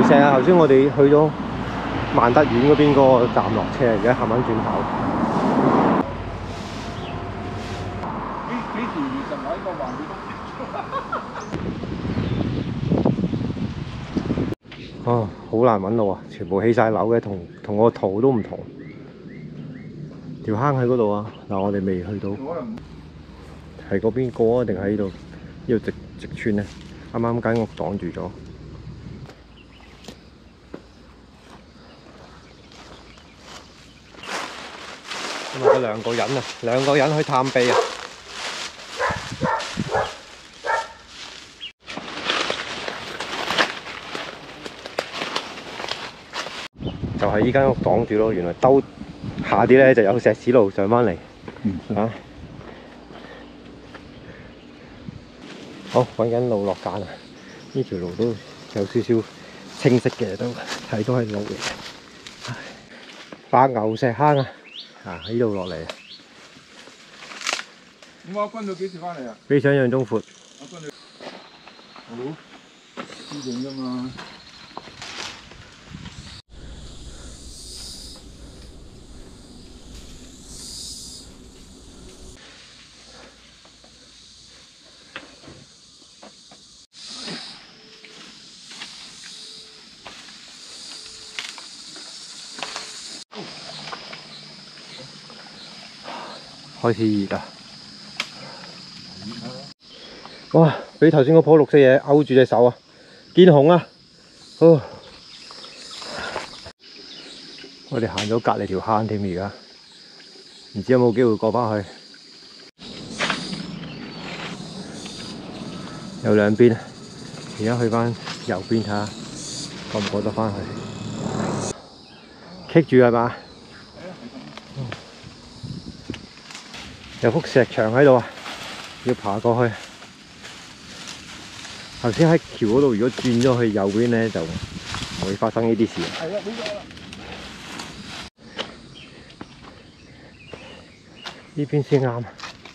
石啊！頭先我哋去咗萬德苑嗰邊嗰個站落車，而家行翻轉頭。 幾條魚就喺個環境哦，好難揾路啊！全部起晒樓嘅，同我圖都唔同。條坑喺嗰度啊！嗱，我哋未去到，係嗰邊過啊，定喺呢度？呢度直穿咧，啱啱間屋擋住咗。咁啊，嗰兩個人去探秘啊！就係依間屋擋住咯，原來兜下啲咧就有石屎路上翻嚟。啊！好，揾緊路落間啊！呢條路都有少少清晰嘅，都睇到係路嚟。白牛石坑啊！啊，呢度落嚟。 咁阿君到幾時翻嚟啊？ 比想象中闊。 阿君你好，知定㗎嘛？ 開始熱啦！哇！俾頭先嗰棵綠色嘢勾住隻手啊！見紅啊！哦！我哋行咗隔離條坑添，而家唔知有冇機會過返去。有兩邊，而家去返右邊睇下，過唔過得返去？棘住係嘛？有幅石牆喺度啊，要爬過去。頭先喺橋嗰度，如果轉咗去右邊咧，就唔會發生呢啲事。係啊，呢個呢邊先啱。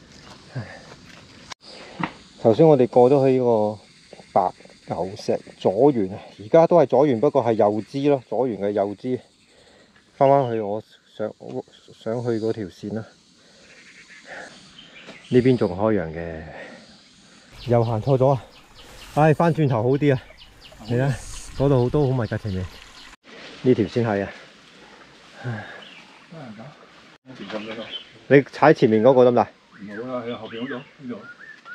頭先我哋過咗去呢個白牛石左緣，而家都係左緣，不過係右支咯，左緣嘅右支。翻返去我想去嗰條線啦。呢邊仲開揚嘅，又行錯咗啊！唉，翻轉頭好啲啊！你睇嗰度都好密集前面，呢條先係啊！你踩前面嗰個得唔得？ 唔好啦，喺後邊嗰度，呢度。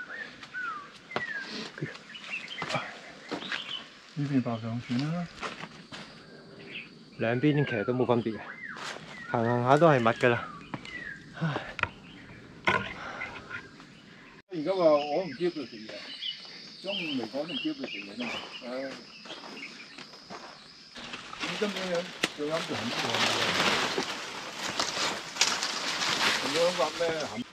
呢邊爬上船啦。 兩邊其實都冇分別嘅，行下都係密㗎啦。 而家話我唔知佢食嘢，中午嚟講都唔知佢食嘢啫嘛。唉，咁根本最啱就係呢個。咁樣話咩？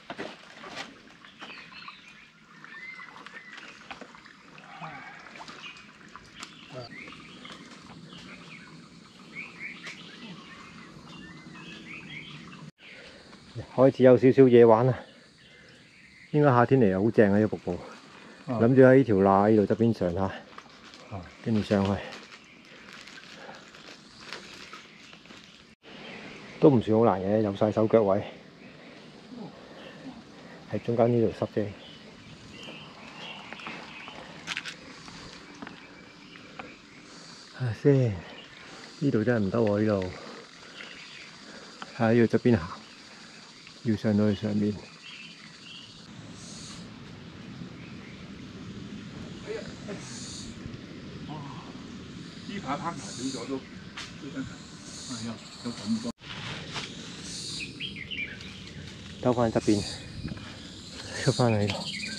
開始有少少嘢玩啦，應該夏天嚟又好正啊！呢個瀑布，諗住喺呢條罅呢度側邊上下，跟住上去，都唔算好難嘅，有晒手腳位，喺中間呢度濕啫。睇下先，呢度真係唔得喎！呢度，睇下呢度側邊行。要上到去上面， 呢排攀爬少咗都真係，係啊，有咁多。 兜翻側邊，出翻嚟呢度。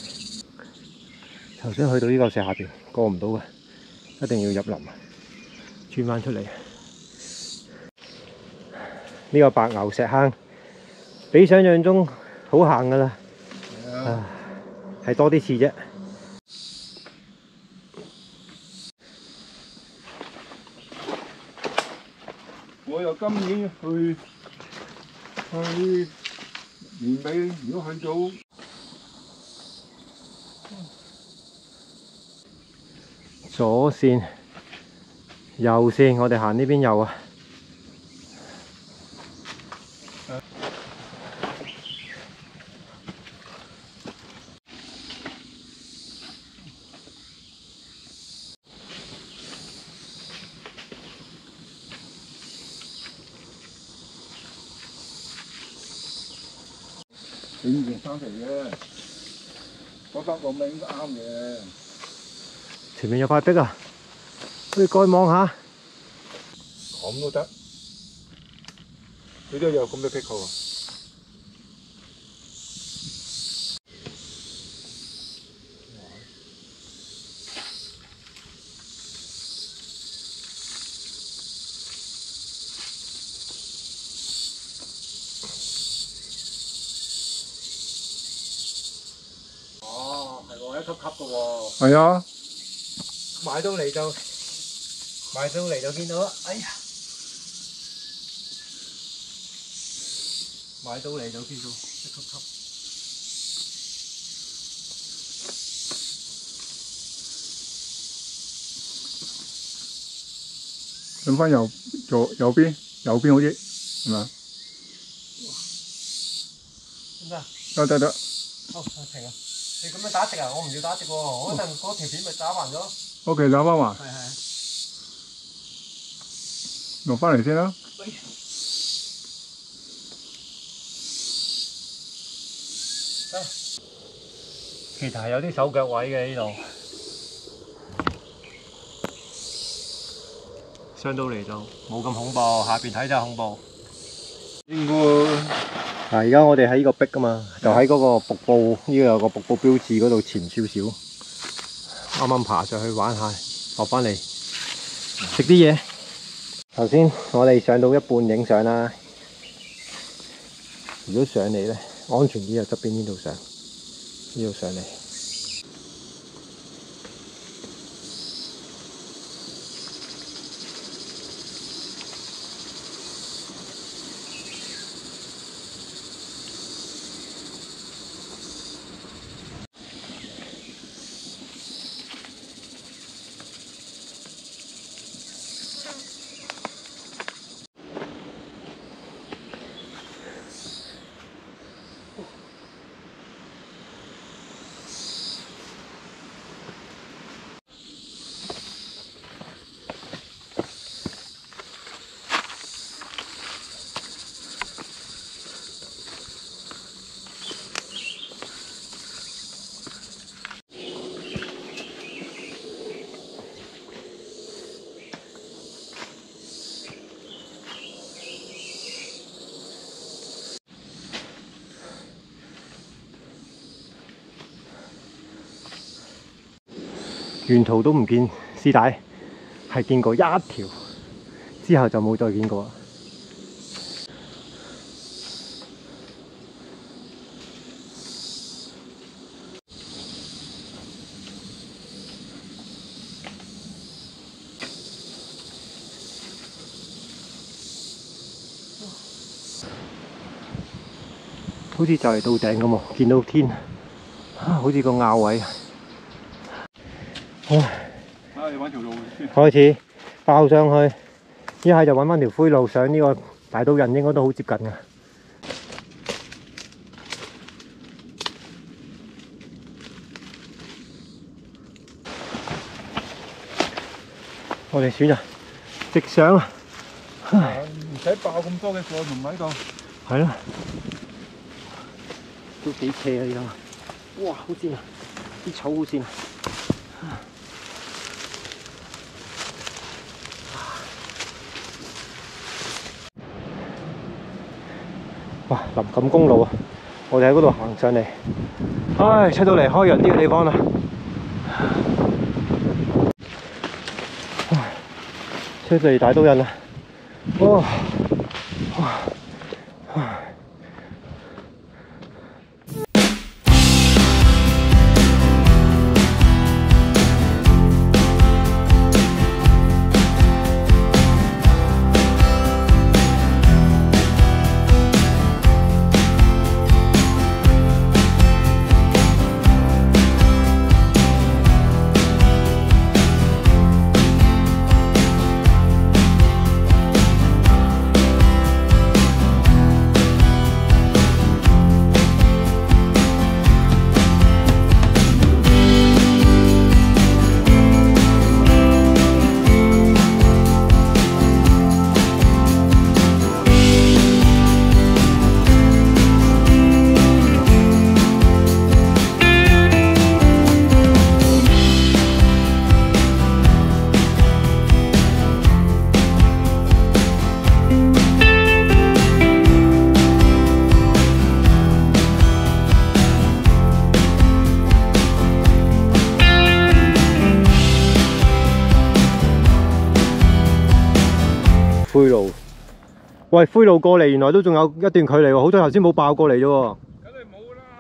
頭先去到呢嚿石下邊，過唔到嘅，一定要入林，轉翻出嚟。呢個白牛石坑，比想象中好行㗎啦，係多啲次啫。 我又今年去年尾，如果去到左線右先，我哋行呢邊右啊。 你以前生嚟嘅，覺得咁樣應該啱嘅。 前面有塊壁啊，你過去望下。 咁都得，佢都有咁嘅癖好啊！ 哦，係喎，一級級嘅喎。 係啊， 買到嚟就見到啦，哎呀！買到嚟就見到一級級。 揾翻右邊好啲，係咪啊？得。 好，停啊！你咁樣打直啊？我唔要打直喎，我嗰陣嗰條片咪打橫咗。 OK，打翻埋， 係。 落翻嚟先啦。 其實係有啲手腳位嘅呢度，上到嚟就冇咁恐怖，下邊睇就恐怖。 應該嗱，而家我哋喺呢個壁㗎嘛，就喺嗰個瀑布，呢個有個瀑布標誌嗰度前少少。啱啱爬上去玩下，落翻嚟食啲嘢。頭先我哋上到一半影相啦，如果上嚟咧，安全啲就側邊呢度上，呢度上嚟。沿途都唔見絲帶，係見過一條，之後就冇再見過啦。好似就嚟到頂咁喎，見到天，好似個拗位。 你揾條路先。 開始爆上去，一係就揾翻條灰路上呢個大刀人，應該都好接近㗎。我哋選啊，直上啊！ 唔使爆咁多嘅貨同喺度。 係咯，都幾斜啊！呢度，哇，好跣啊！啲草好跣啊！哇！林錦公路啊，我哋喺嗰度行上嚟，唉，出到嚟開揚啲嘅地方啦。出嚟大刀人啦，哇！ 灰路。喂，灰路過嚟原來都仲有一段距離喎，好彩頭先冇爆過嚟啫喎。 梗係冇啦。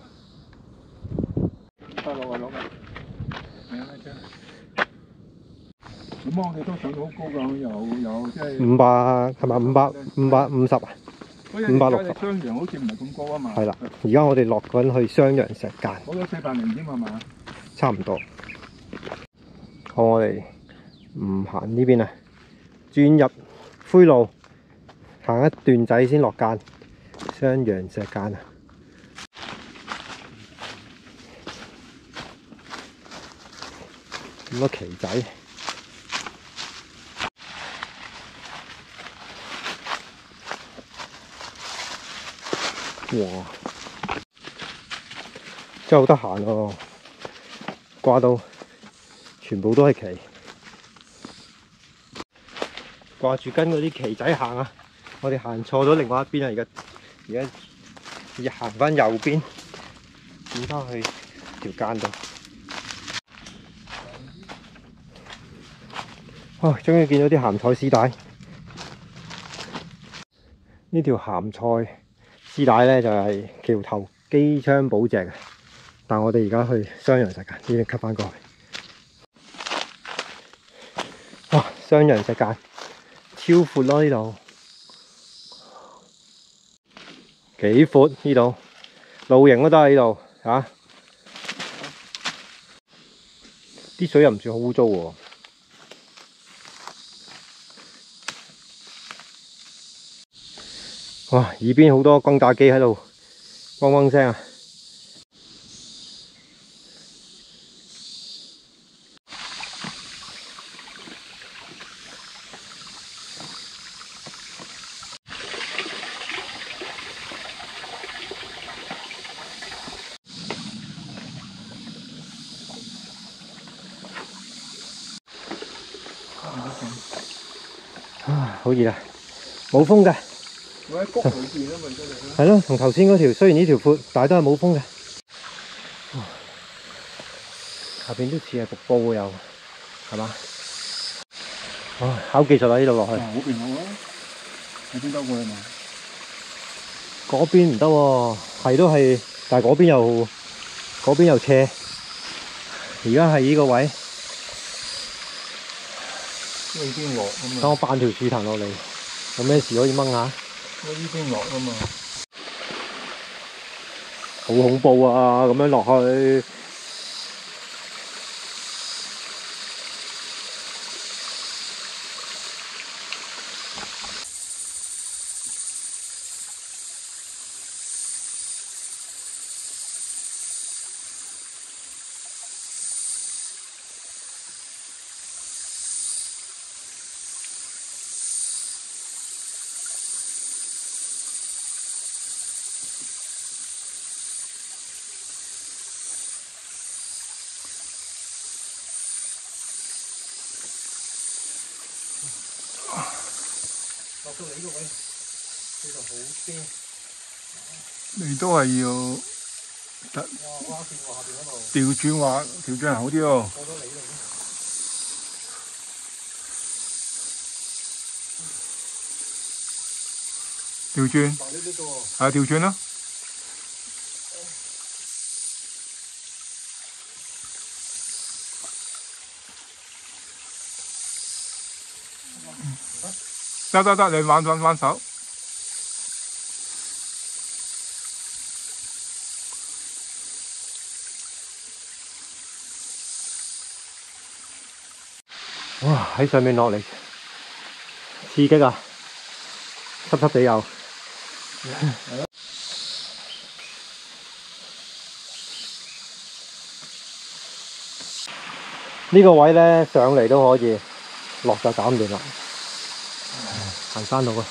得落啊落啊！係啊真係。咁我哋都上到好高㗎，有即係。 500係咪550啊？560。 雙陽好似唔係咁高啊嘛。 係啦，而家我哋落緊去雙陽石澗。 好咗400添係嘛？ 差唔多。好，我哋唔行呢邊啊，轉入灰路，行一段仔先落澗，雙陽石澗啊。咁多旗仔，哇！真係好得閒喎，掛到全部都係旗，掛住跟嗰啲旗仔行啊！我哋行錯咗另外一邊啊！而家要行翻右邊，轉翻去條澗度。哦，終於見到啲鹹菜絲帶。呢條鹹菜絲帶咧就係橋頭機槍保隻嘅，但我哋而家去雙陽石澗，已經吸翻過去。哇！雙陽石澗超闊咯，呢度幾闊呢度，露營都得喺呢度嚇。啲水又唔算好污糟喎。哇！耳邊好多轟炸機喺度嗡嗡聲啊！好熱啊！冇風嘅。 我喺谷裏邊啊嘛，真係。 係咯，同頭先嗰條雖然呢條闊，但係都係冇風嘅。下邊都似係瀑布又，係嘛？哇！考技術啦，呢度落去。 嗰邊好啊，喺邊兜過去嘛？ 嗰邊唔得喎，係都係，但係嗰邊又斜。而家係呢個位。 因為呢邊落啊嘛。 等我扮條樹藤落嚟，有咩事可以掹下？ 因為呢邊落啊嘛。 好恐怖啊！咁樣落去。落到嚟呢個位，其實好驚。 你都係要哇！見我下邊嗰度。 調轉好啲喎。 過咗嚟度。 調轉。係調轉啦。得，你玩手。 哇！喺上面落嚟，刺激啊！濕濕地又。呢個位咧上嚟都可以，落就搞唔掂啦。行山路啊！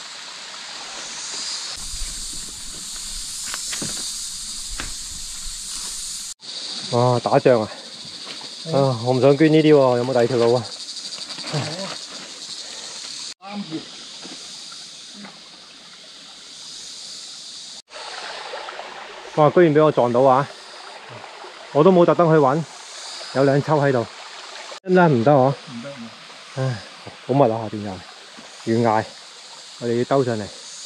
哇！打仗啊！我唔想捐呢啲喎，有冇第二條路啊？哇！居然俾我撞到啊！我都冇特登去揾，有兩抽喺度，真係唔得喎。 唔得。 唉，好密啊下邊又。 懸崖，我哋要兜上嚟。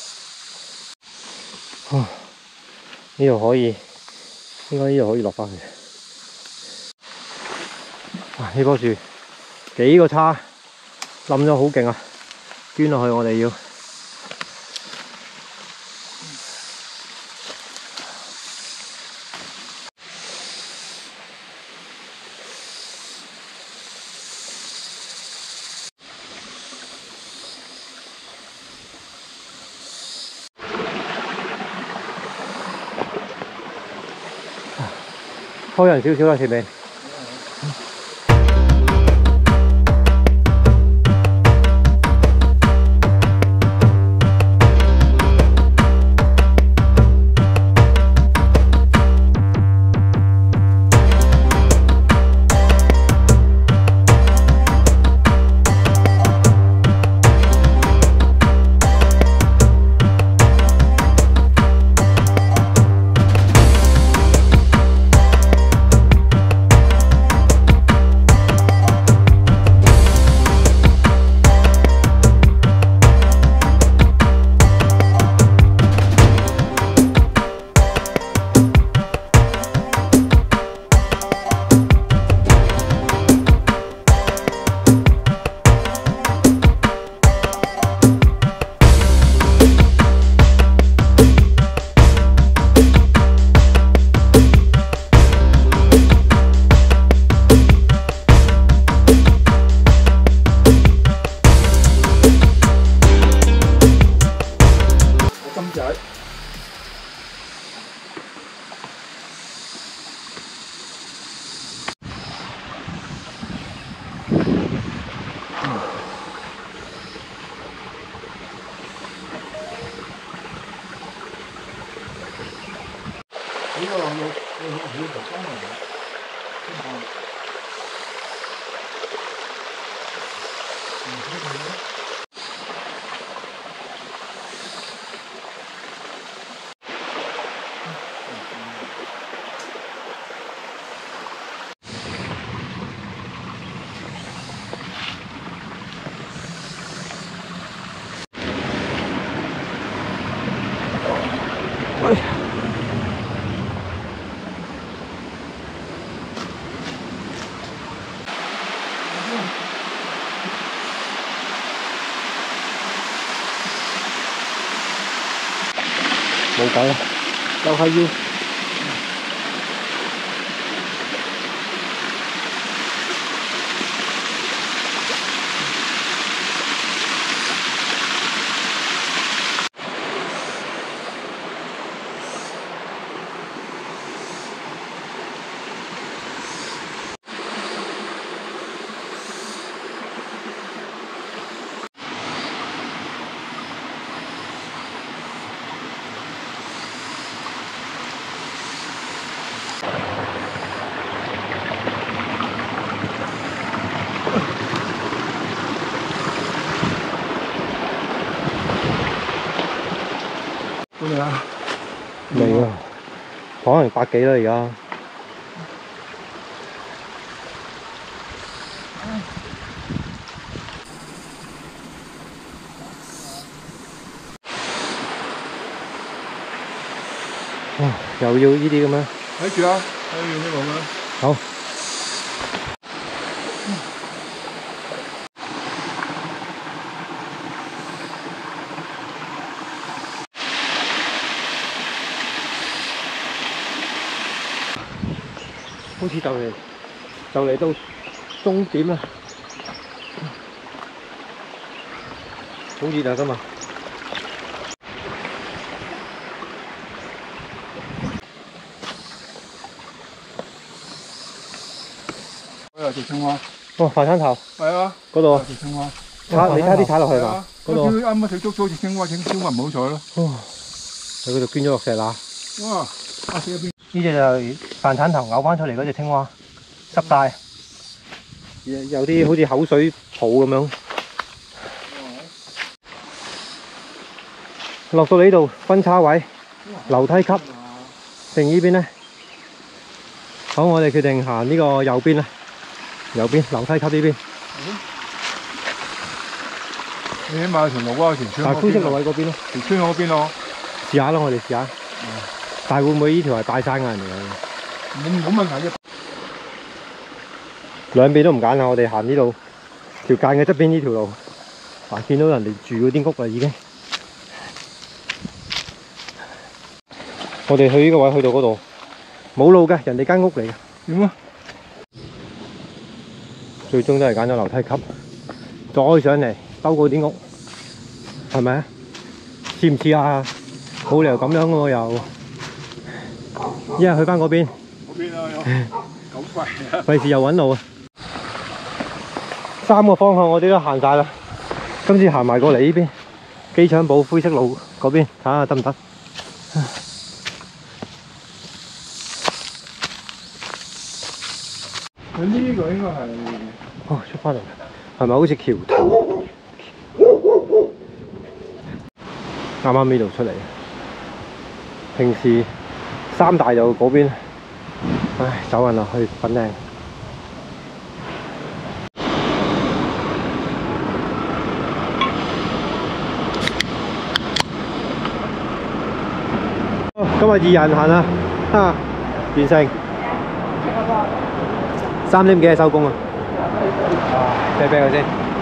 呢度可以，應該呢度可以落翻去。哇！呢棵樹幾個叉冧咗好勁啊！捐落去我哋要。開人少少啦，前面。冇計啦，就係要。 未啊？ 未啊，可能100幾啦而家。又要呢啲咁樣。 睇住啊，睇住呢度啦。 好。好似就嚟到終點啦，好熱啊今日。 嗰度隻青蛙。 哦，快餐頭。 係啊。 嗰度啊。 隻青蛙。 你差啲踩落去嘛？嗰度。 啱啱食足咗隻青蛙，青蛙唔好彩咯。 喺嗰度捐咗落石罅。 哇！啊死一邊。 呢隻就係飯鏟頭嘔翻出嚟嗰隻青蛙，濕晒，有啲好似口水泡咁樣。落到呢度分叉位，樓梯級，定呢邊呢？好，我哋決定行呢個右邊啦，右邊樓梯級呢邊。 你起碼條路啊，條村但係灰色路喺嗰邊咯， 條村嗰邊咯。 試下啦，我哋試下。但係會唔會呢條係拜山眼嚟㗎？ 冇問題嘅。 兩邊都唔揀啦，我哋行呢度條間嘅側邊呢條路。嗱，見到人哋住嗰啲屋啦已經。我哋去呢個位去到嗰度冇路嘅，人哋間屋嚟嘅。 點啊？ 最終都係揀咗樓梯級，再上嚟兜嗰啲屋，係咪啊？似唔似啊？冇理由咁樣嘅喎又。一係去翻嗰邊。 嗰邊啊，有咁貴啊！ 費事又揾路啊！3個方向我哋都行晒啦，今次行埋過嚟呢邊機場堡灰色路嗰邊，睇下得唔得？ 佢呢個應該係哦，出翻嚟，係咪好似橋頭？啱啱呢度出嚟，平時三大就嗰邊，唉，走運啦，去粉嶺。今日2人行啦，完成3點幾就收工啦，啤啤佢先。